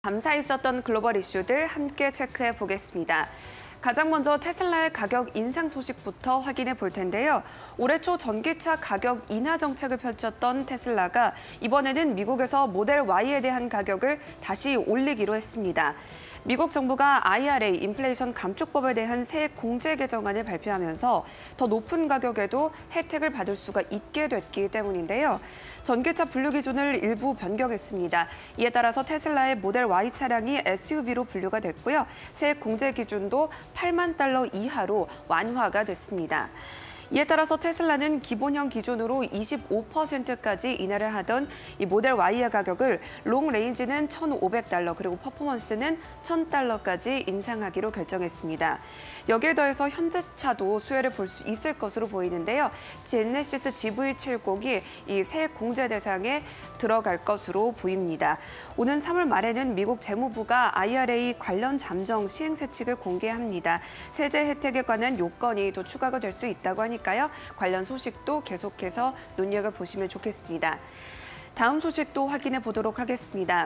밤사 있었던 글로벌 이슈들 함께 체크해 보겠습니다. 가장 먼저 테슬라의 가격 인상 소식부터 확인해 볼 텐데요. 올해 초 전기차 가격 인하 정책을 펼쳤던 테슬라가 이번에는 미국에서 모델 Y에 대한 가격을 다시 올리기로 했습니다. 미국 정부가 IRA, 인플레이션 감축법에 대한 세액 공제 개정안을 발표하면서 더 높은 가격에도 혜택을 받을 수가 있게 됐기 때문인데요. 전기차 분류 기준을 일부 변경했습니다. 이에 따라서 테슬라의 모델 Y 차량이 SUV로 분류가 됐고요. 세액 공제 기준도 $80,000 이하로 완화가 됐습니다. 이에 따라서 테슬라는 기본형 기준으로 25%까지 인하를 하던 이 모델 Y의 가격을 롱 레인지는 $1,500 그리고 퍼포먼스는 $1,000까지 인상하기로 결정했습니다. 여기에 더해서 현대차도 수혜를 볼 수 있을 것으로 보이는데요. 제네시스 GV70이 이 세액 공제 대상에 들어갈 것으로 보입니다. 오는 3월 말에는 미국 재무부가 IRA 관련 잠정 시행세칙을 공개합니다. 세제 혜택에 관한 요건이 또 추가가 될 수 있다고 하니까요. 관련 소식도 계속해서 눈여겨보시면 좋겠습니다. 다음 소식도 확인해 보도록 하겠습니다.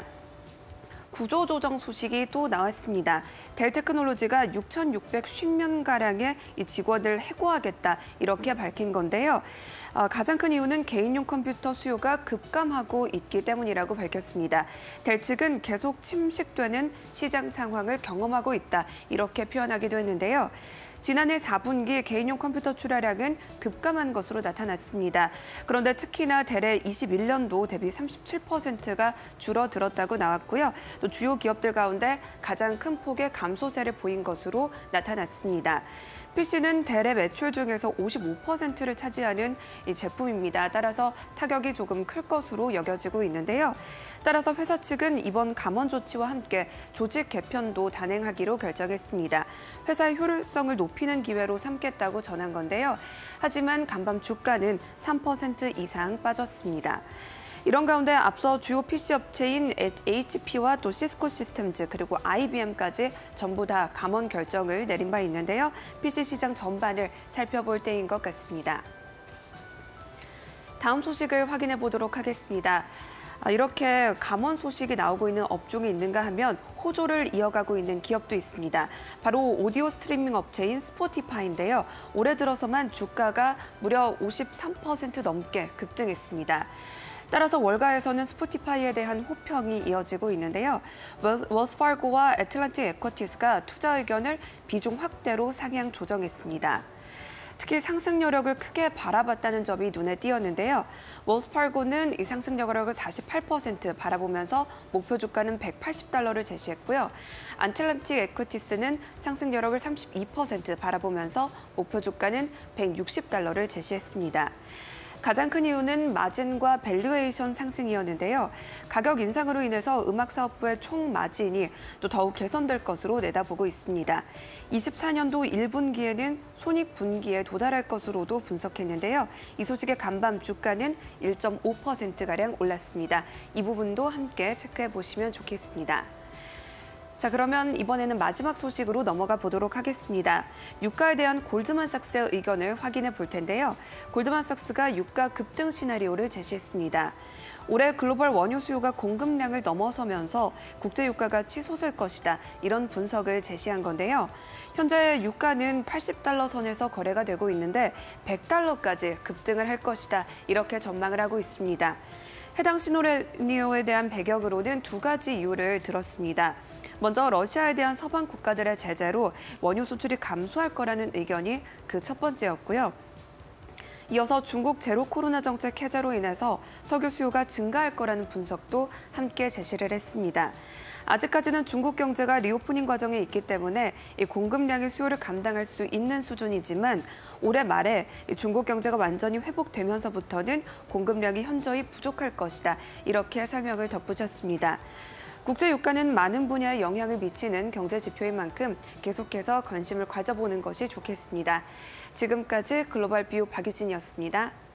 구조조정 소식이 또 나왔습니다. 델테크놀로지가 6,650명가량의 직원을 해고하겠다 이렇게 밝힌 건데요. 가장 큰 이유는 개인용 컴퓨터 수요가 급감하고 있기 때문이라고 밝혔습니다. 델 측은 계속 침식되는 시장 상황을 경험하고 있다 이렇게 표현하기도 했는데요. 지난해 4분기 개인용 컴퓨터 출하량은 급감한 것으로 나타났습니다. 그런데 특히나 델의 21년도 대비 37%가 줄어들었다고 나왔고요. 또 주요 기업들 가운데 가장 큰 폭의 감소세를 보인 것으로 나타났습니다. PC는 델의 매출 중에서 55%를 차지하는 이 제품입니다. 따라서 타격이 조금 클 것으로 여겨지고 있는데요. 따라서 회사 측은 이번 감원 조치와 함께 조직 개편도 단행하기로 결정했습니다. 회사의 효율성을 높이는 기회로 삼겠다고 전한 건데요. 하지만 간밤 주가는 3% 이상 빠졌습니다. 이런 가운데 앞서 주요 PC 업체인 HP와 또 시스코 시스템즈 그리고 IBM까지 전부 다 감원 결정을 내린 바 있는데요. PC 시장 전반을 살펴볼 때인 것 같습니다. 다음 소식을 확인해 보도록 하겠습니다. 이렇게 감원 소식이 나오고 있는 업종이 있는가 하면 호조를 이어가고 있는 기업도 있습니다. 바로 오디오 스트리밍 업체인 스포티파이인데요. 올해 들어서만 주가가 무려 53% 넘게 급등했습니다. 따라서 월가에서는 스포티파이에 대한 호평이 이어지고 있는데요. 웰스파고와 애틀랜틱 에쿼티스가 투자 의견을 비중 확대로 상향 조정했습니다. 특히 상승 여력을 크게 바라봤다는 점이 눈에 띄었는데요. 웰스파고는 이 상승 여력을 48% 바라보면서 목표 주가는 $180를 제시했고요. 애틀랜틱 에쿼티스는 상승 여력을 32% 바라보면서 목표 주가는 $160를 제시했습니다. 가장 큰 이유는 마진과 밸류에이션 상승이었는데요. 가격 인상으로 인해서 음악사업부의 총 마진이 또 더욱 개선될 것으로 내다보고 있습니다. 24년도 1분기에는 손익분기에 도달할 것으로도 분석했는데요. 이 소식의 간밤 주가는 1.5%가량 올랐습니다. 이 부분도 함께 체크해 보시면 좋겠습니다. 자, 그러면 이번에는 마지막 소식으로 넘어가 보도록 하겠습니다. 유가에 대한 골드만삭스의 의견을 확인해 볼 텐데요. 골드만삭스가 유가 급등 시나리오를 제시했습니다. 올해 글로벌 원유 수요가 공급량을 넘어서면서 국제 유가가 치솟을 것이다. 이런 분석을 제시한 건데요. 현재 유가는 $80 선에서 거래가 되고 있는데 $100까지 급등을 할 것이다. 이렇게 전망을 하고 있습니다. 해당 시나리오에 대한 배경으로는 두 가지 이유를 들었습니다. 먼저 러시아에 대한 서방 국가들의 제재로 원유 수출이 감소할 거라는 의견이 그 첫 번째였고요. 이어서 중국 제로 코로나 정책 해제로 인해서 석유 수요가 증가할 거라는 분석도 함께 제시를 했습니다. 아직까지는 중국 경제가 리오프닝 과정에 있기 때문에 이 공급량의 수요를 감당할 수 있는 수준이지만 올해 말에 중국 경제가 완전히 회복되면서부터는 공급량이 현저히 부족할 것이다. 이렇게 설명을 덧붙였습니다. 국제 유가는 많은 분야에 영향을 미치는 경제 지표인 만큼 계속해서 관심을 가져보는 것이 좋겠습니다. 지금까지 글로벌 뷰 박유진이었습니다.